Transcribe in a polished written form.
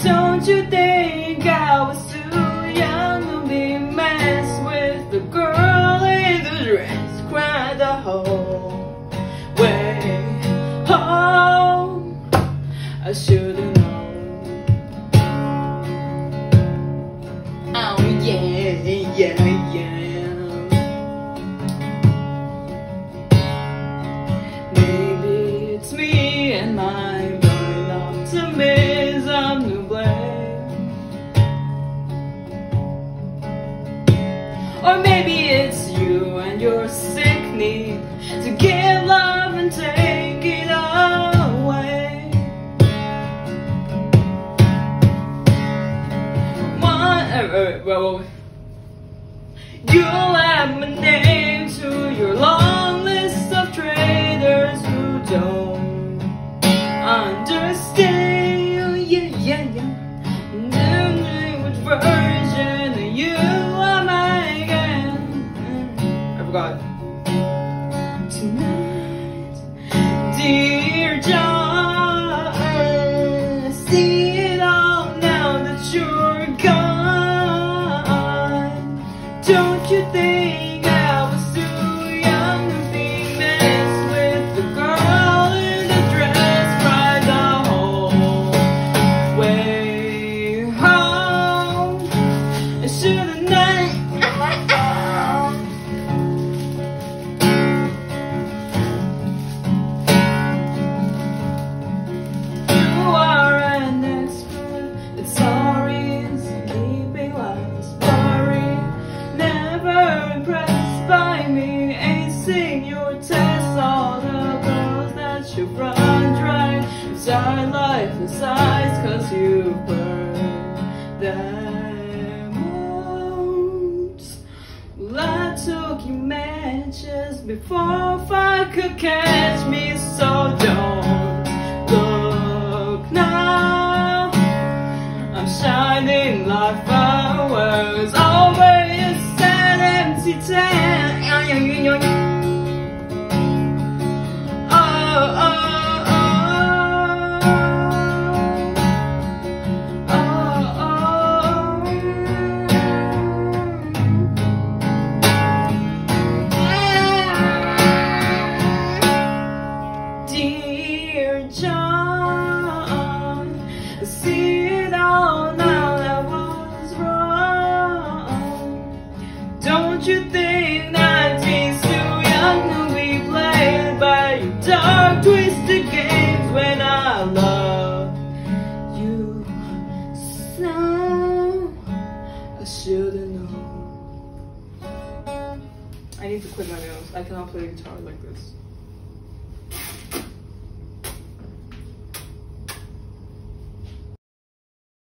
Don't you think I was too young to be messed with the girl in the dress? Cried the whole way home. I should've known. Oh yeah, yeah, yeah. Maybe it's me and my blind optimism to blame. Or maybe it's you and your sick need to give love and take it away. You'll add my name to your long list of traitors who don't understand. Yeah, yeah, yeah. Which version of you am I again? I forgot. Tonight, dear John, I see it all now that you're gone. Don't you think I was too young to be messed with the girl in the dress? Cried the whole way home. I should've known. You are an expert at stories and keeping lives buried. Never impressed by me, acing your tests. All the girls that you run dry inside lifeless eyes, 'cause you burned them out. Well, I took your matches before fire could catch me, so don't look now. I'm shining like fireworks over your sad empty town. Oh, oh, oh. Oh, oh. Dear John, I see it all now, that was wrong. Don't you think 19's too young to be played by your dark, twisted games when I love you so? I should've known. I need to quit my nails. I cannot play guitar like this.